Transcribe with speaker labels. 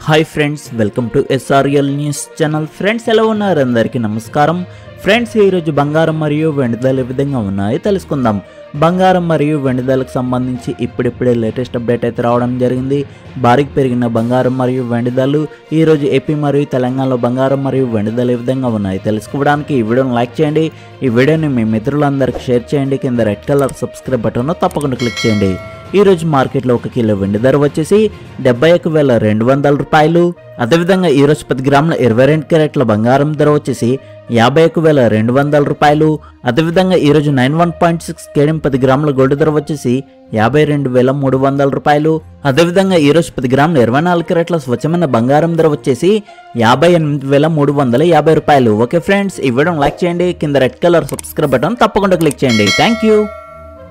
Speaker 1: high friends welcome to SRL news channel friends ఎలా ఉన్నారు అందరికీ నమస్కారం ఫ్రెండ్స్ ఈ రోజు బంగారం మరియు వెండి ధరలు ఏ విధంగా ఉన్నాయో తెలుసుకుందాం బంగారం మరియు వెండి ధరలకు సంబంధించి ఇప్పుడే లేటెస్ట్ అప్డేట్ అయితే రావడం జరిగింది భారీగా పెరిగిన బంగారం మరియు వెండి ధరలు ఈ రోజు ఏపీ మరియు తెలంగాణలో బంగారం మరియు వెండి ధరలు ఏ విధంగా ఉన్నాయో తెలుసుకోవడానికి ఈ వీడియోని లైక్ చేయండి ఈ వీడియోని మీ మిత్రులందరికీ షేర్ చేయండి కింద రెడ్ కలర్ సబ్స్క్రైబ్ బటన్ తప్పకుండా క్లిక్ చేయండి ఈ రోజు మార్కెట్లో 1 కిలో వెండి ధర వచ్చేసి 71,200 రూపాయలు అదేవిధంగా ఈ రోజు 10 గ్రాముల 22 క్యారెట్ల బంగారం ధర వచ్చేసి 51,200 రూపాయలు అదేవిధంగా ఈ రోజు 91.6 కేడీఎం 10 గ్రాముల గోల్డ్ ధర వచ్చేసి 52,300 రూపాయలు అదేవిధంగా ఈ రోజు 10 గ్రాముల 24 క్యారెట్ల స్వచ్ఛమైన బంగారం ధర వచ్చేసి 58,350 రూపాయలు ఓకే ఫ్రెండ్స్ ఈ వీడియోని లైక్ చేయండి కింద రెడ్ కలర్ సబ్స్క్రైబ్ బటన్ తప్పకుండా క్లిక్ చేయండి థాంక్యూ